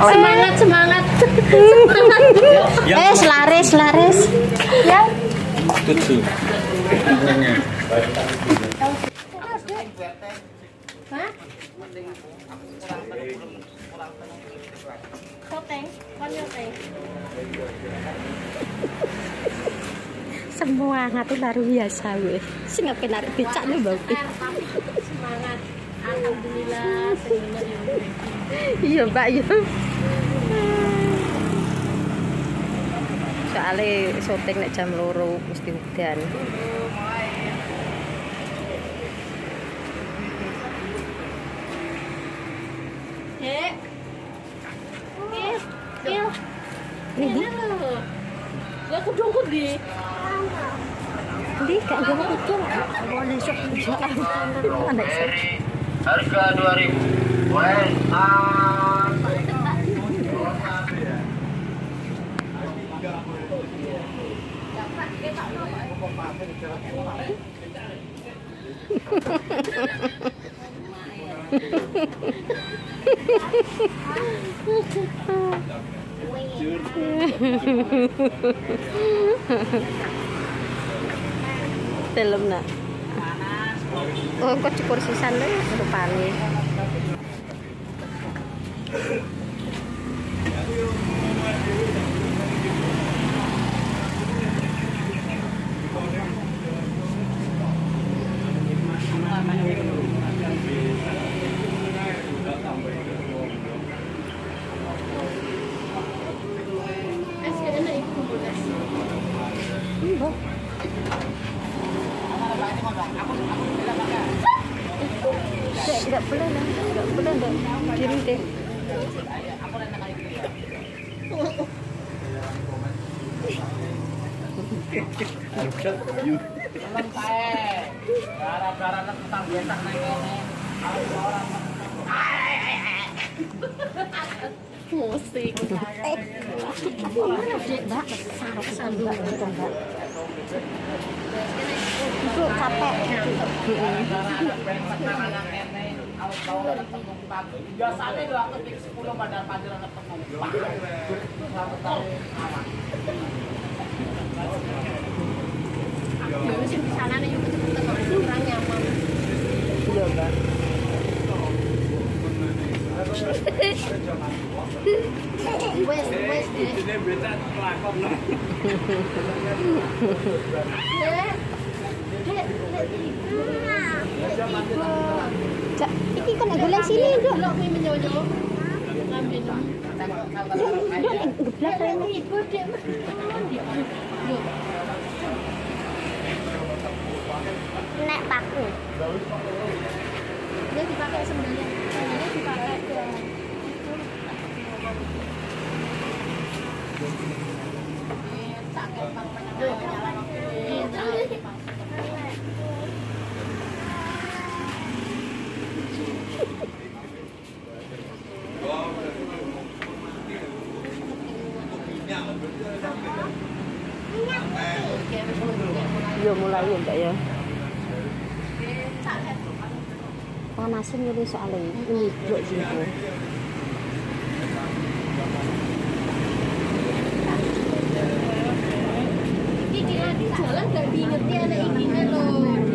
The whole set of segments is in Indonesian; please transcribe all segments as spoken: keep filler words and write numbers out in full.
Semangat, semangat. Eh, selaris, selaris. Ya. Tujuh. Hah? Koteng, konyoteng. Semua ngatu luar biasa weh. Sing ape narik becak nih Mbak. Semangat. Alhamdulillah, seneng ya. Iya, Mbak, ya. Soalnya syuting nek jam loro mesti udan. Dek. Kil. Kil. Ini di. Ya kudungku di. Di gak gowo kudung. Boleh sok jalan. Anak sok. Harga dua ribu. Boleh. Ah. Film nak. Oh, kok cukur sisan deh rupane. Enggak boleh lah, enggak boleh deh. Kiri deh. Musik. Eh, Mbak, sarok sandung gitu, Mbak. Itu capek. Biasanya dua ketik sepuluh pada panggilan penumpang. Dulu sih di sana nih juga cepet kurang nyaman. Iya, Mbak. Wes, wes deh. Ini beda pelakon lah. Dek. Dek, Cak, iki kan golek sini, Nduk. Lo kuwi menyoyo. Ngambil. Nduk, geblak rene. Ibu dek. Yo. Nek paku. Dia dipakai sendalnya. Sendalnya dipakai ke Iya mulai ya Mbak ya. Panasin ini soalnya ini blok gitu. ini lagi jalan gak diingetin ada ini loh.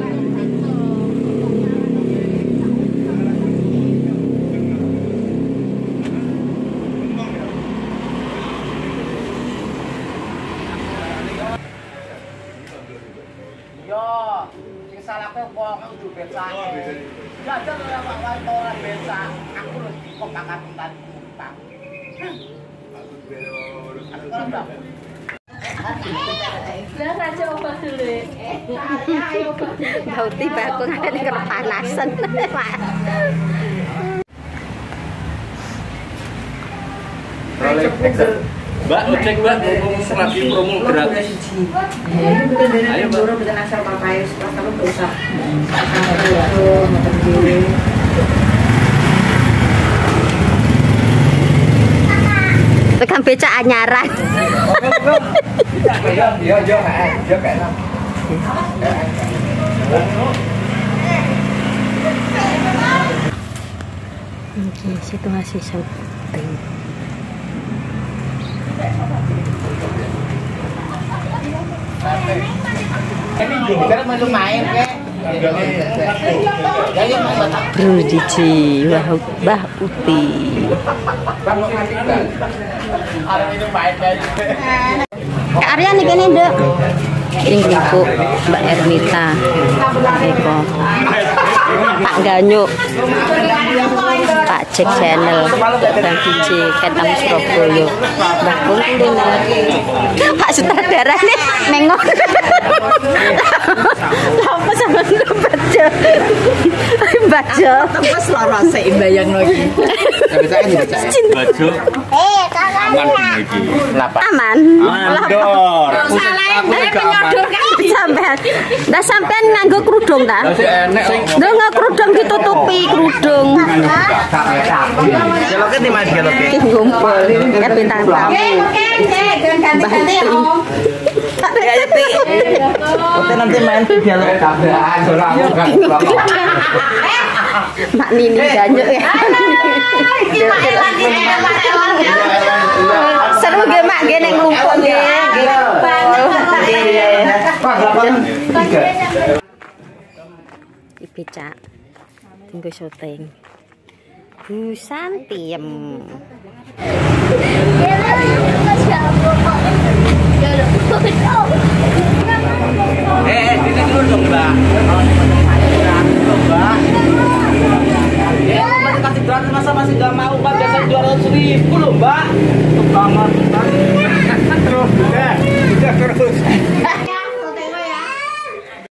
Salahnya kok kudu becak. Jajan ora wae ora becak. Aku lho kok kakak tadi numpang. Aku kan enggak. Lah raja obat dulu. Ayo obat. Bau tiba aku ngene kepanasan. Mbak, ojek Mbak, ngomong lagi promo gratis. Ayo Mbak. Betul asal papai, pas kamu berusaha. Tekan becak anyaran. Iya, iya, iya, iya kayak Oke, situasi penting. Karena mau main kek. Bro Diji, Wah Mbah Uti. Ada minum main dari. Kak Arya nih kene, Dek. Ini ibu Mbak Ernita. Eko. Pak Ganyuk. Pak Cek Channel. Bang Diji, Ketang Surabaya. Mbak Pun kuliner. Pak sutradara nih nengok. Apa sama lu baca? Baca. Pas lara sik bayang lagi. Baju. Eh, kakaknya. Aman. Mandor. Sampean. Lah sampean nganggo kerudung ta? Lho nganggo kerudung ditutupi kerudung. Geloke di mana geloke? Ngumpul ya bintang tamu. Ganti-ganti om. Ya Yeti. Oke nanti main dialog tabrakan ora aku gak. Mak Nini Ganyuk ya. Seru ge mak ge nek ngumpul ge. Becak tinggal syuting Busan Tiem. Eh, ini dulu dong, Mbak. Mbak. Ya, Mbak dikasih gratis masa masih enggak mau, Mbak? Biasa dua ratus ribu loh, Mbak. Banget.